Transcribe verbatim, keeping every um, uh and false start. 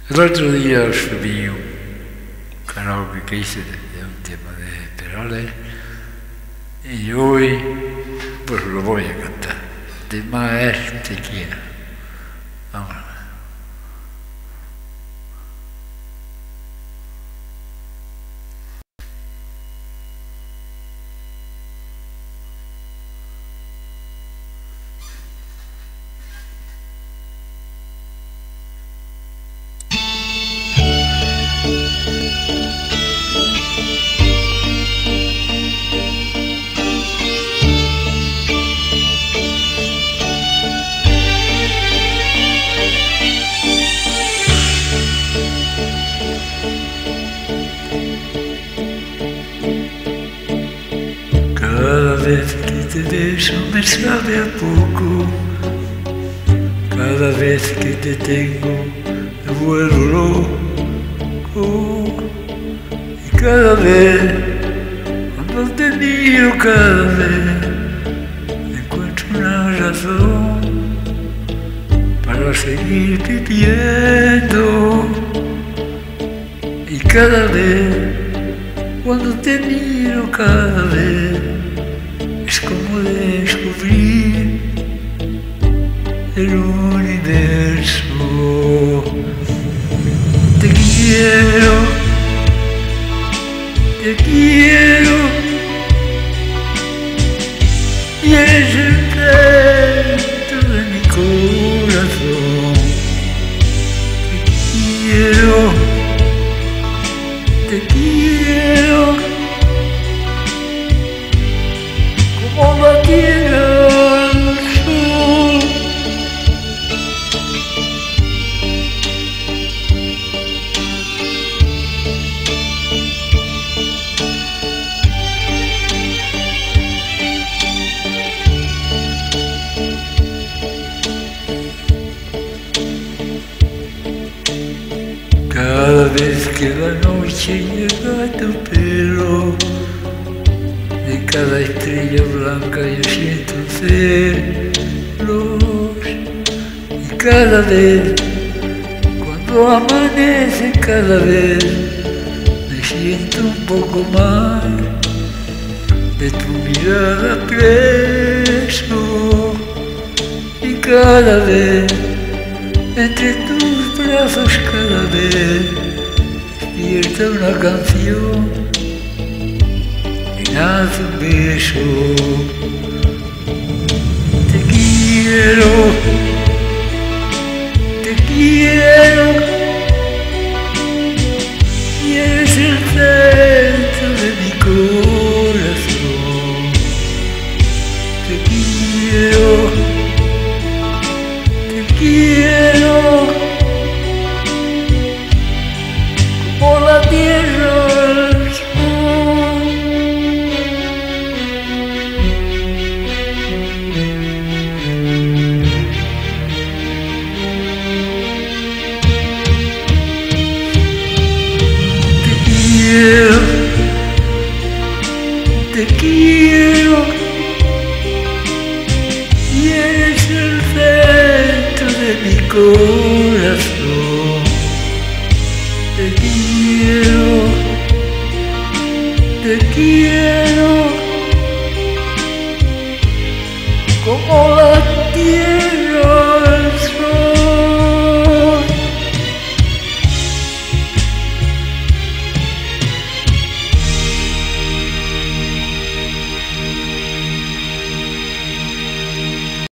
El otro día subí un karaoke que hice de un tema de Perales y hoy pues lo voy a cantar. El tema es Te quiero. Vamos. Cada vez que te beso me sabe a poco, cada vez que te tengo me vuelvo loco, y cada vez cuando te miro, cada vez encuentro una razón para seguir viviendo, y cada vez cuando te miro, cada vez es como descubrir el universo. Te quiero, te quiero, y eres el centro de mi corazón. Te quiero, te quiero, como la tierra al sol. Cada vez que la noche llega a tu pelo, de cada estrella blanca yo siento celos, y cada vez cuando amanece, cada vez me siento un poco más de tu mirada preso, y cada vez entre tus brazos, cada vez despierta una canción y nace un beso. Te quiero, te quiero, y eres el centro de mi corazón. Te quiero, te quiero, como la tierra al sol. Te quiero, te quiero, y eres el centro de mi corazón.